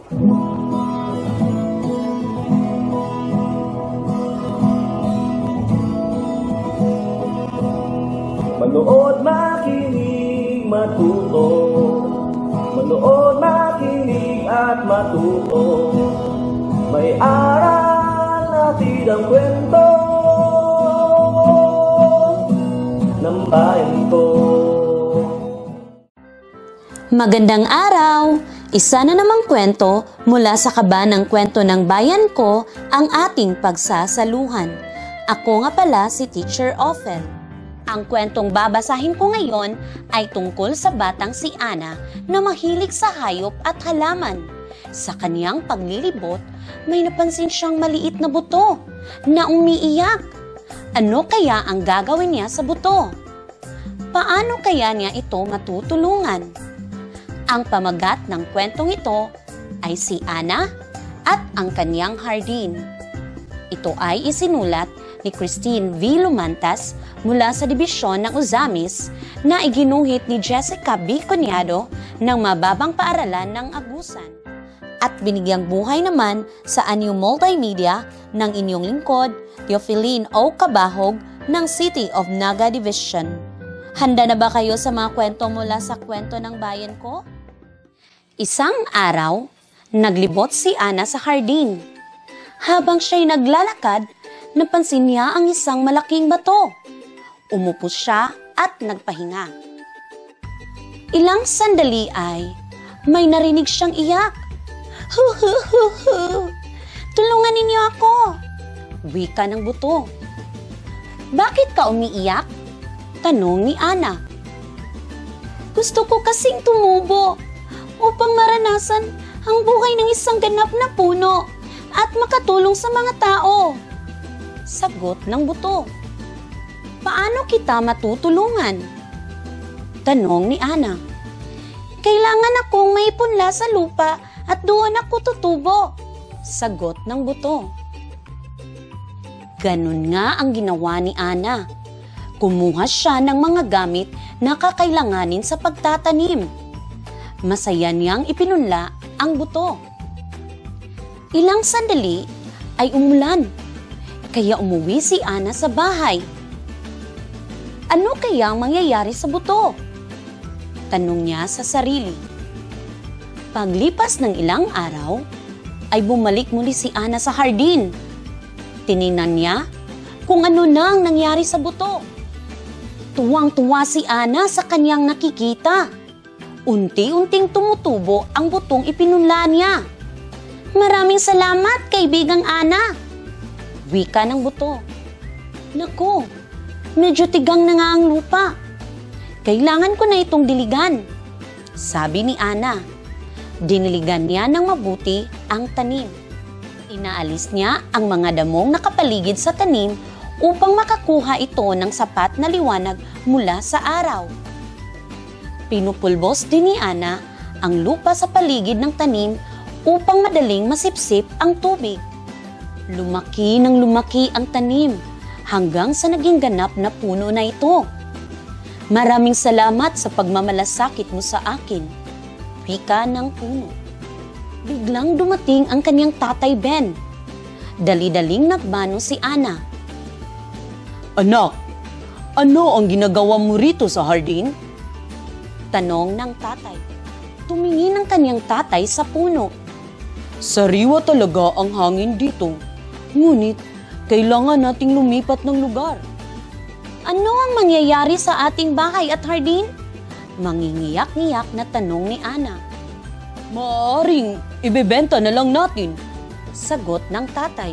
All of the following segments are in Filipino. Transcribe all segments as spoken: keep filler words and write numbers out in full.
Manood, makinig, matuto. Manood, makinig at matuto. May aral natin ang kwento ng bayan ko. Magandang araw! Isa na namang kwento mula sa kaba ng kwento ng bayan ko ang ating pagsasaluhan. Ako nga pala si Teacher Ophel. Ang kwentong babasahin ko ngayon ay tungkol sa batang si Ana na mahilig sa hayop at halaman. Sa kaniyang paglilibot, may napansin siyang maliit na buto na umiiyak. Ano kaya ang gagawin niya sa buto? Paano kaya niya ito matutulungan? Ang pamagat ng kwentong ito ay si Ana at ang kaniyang hardin. Ito ay isinulat ni Christine V. Lumantas mula sa dibisyon ng Uzamis na iginuhit ni Jessica B. Coniado ng Mababang Paaralan ng Agusan at binigyang buhay naman sa Anyo Multimedia ng inyong lingkod, Teofeline O. Cabahog ng City of Naga Division. Handa na ba kayo sa mga kwento mula sa kwento ng bayan ko? Isang araw, naglibot si Ana sa hardin. Habang siya'y naglalakad, napansin niya ang isang malaking bato. Umupo siya at nagpahinga. Ilang sandali ay may narinig siyang iyak. Hu hu hu hu! Tulungan ninyo ako! Wika ng buto. Bakit ka umiiyak? Tanong ni Ana. Gusto ko kasing tumubo upang maranasan ang buhay ng isang ganap na puno at makatulong sa mga tao. Sagot ng buto. Paano kita matutulungan? Tanong ni Ana. Kailangan akong maipunla sa lupa at doon ako tutubo. Sagot ng buto. Ganun nga ang ginawa ni Ana. Kumuha siya ng mga gamit na kakailanganin sa pagtatanim. Masaya niyang ipinunla ang buto. Ilang sandali ay umulan, kaya umuwi si Ana sa bahay. Ano kaya ang mangyayari sa buto? Tanong niya sa sarili. Paglipas ng ilang araw, ay bumalik muli si Ana sa hardin. Tiningnan niya kung ano na ang nangyari sa buto. Tuwang-tuwa si Ana sa kanyang nakikita. Unti-unting tumutubo ang butong ipinunla niya. Maraming salamat, kaibigang Ana. Wika ng buto. Naku, medyo tigang na nga ang lupa. Kailangan ko na itong diligan. Sabi ni Ana. Diniligan niya ng mabuti ang tanim. Inaalis niya ang mga damong nakapaligid sa tanim upang makakuha ito ng sapat na liwanag mula sa araw. Pinupulbos din ni Ana ang lupa sa paligid ng tanim upang madaling masipsip ang tubig. Lumaki ng lumaki ang tanim hanggang sa naging ganap na puno na ito. Maraming salamat sa pagmamalasakit mo sa akin, wika ng puno. Biglang dumating ang kanyang tatay Ben. Dali-daling nagmano si Ana. Anak, ano ang ginagawa mo rito sa hardin? Tanong ng tatay. Tumingin ang kanyang tatay sa puno. Sariwa talaga ang hangin dito. Ngunit, kailangan nating lumipat ng lugar. Ano ang mangyayari sa ating bahay at hardin? Mangingiyak-ngiyak na tanong ni Ana. Maaaring ibebenta na lang natin. Sagot ng tatay.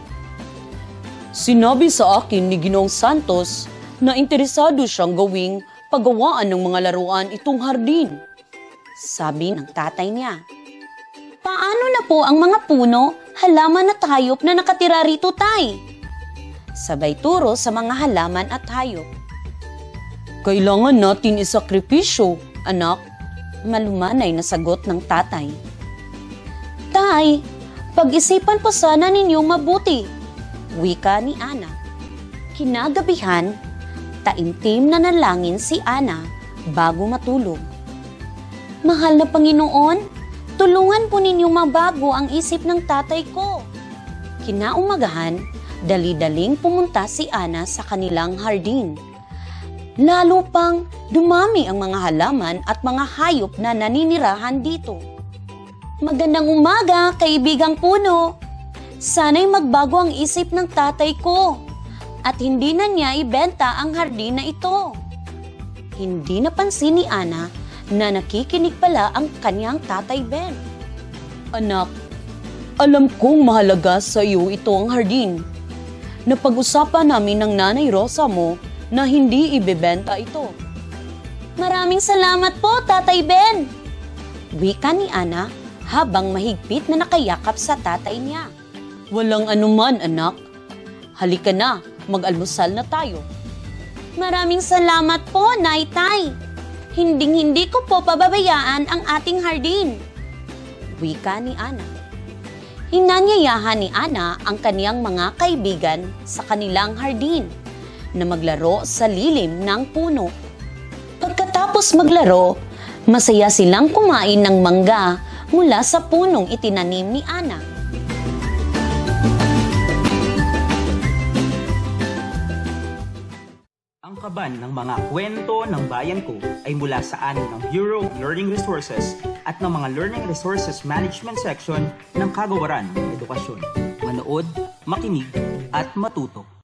Sinabi sa akin ni Ginoong Santos na interesado siyang gawing paggawaan ng mga laruan itong hardin. Sabi ng tatay niya. Paano na po ang mga puno, halaman at hayop na nakatira rito, tay? Sabay turo sa mga halaman at hayop. Kailangan natin isakripisyo, anak. Malumanay na sagot ng tatay. Tay, pag-isipan po sana ninyong mabuti. Wika ni Ana. Kinagabihan, taimtim na nalangin si Ana bago matulog. Mahal na Panginoon, Tulungan po ninyo mabago ang isip ng tatay ko. Kinaumagahan, dali-daling pumunta si Ana sa kanilang hardin. Lalo pang dumami ang mga halaman at mga hayop na naninirahan dito. Magandang umaga, kaibigang puno. Sana'y magbago ang isip ng tatay ko at hindi na niya ibenta ang hardin na ito. Hindi napansin ni Ana na nakikinig pala ang kanyang tatay Ben. Anak, alam kong mahalaga sa iyo ito ang hardin. Napag-usapan namin ng Nanay Rosa mo na hindi ibebenta ito. Maraming salamat po, Tatay Ben! Wika ni Ana habang mahigpit na nakayakap sa tatay niya. Walang anuman, anak. Halika na, mag-almusal na tayo. Maraming salamat po, Nay-Tay. Hinding-hindi ko po pababayaan ang ating hardin. Wika ni Ana. Hinanyayahan ni Ana ang kaniyang mga kaibigan sa kanilang hardin na maglaro sa lilim ng puno. Pagkatapos maglaro, masaya silang kumain ng mangga mula sa punong itinanim ni Ana. Ang kaban ng mga kwento ng bayan ko ay mula sa anin ng Bureau of Learning Resources at ng mga Learning Resources Management Section ng Kagawaran ng Edukasyon. Manood, makinig, at matuto.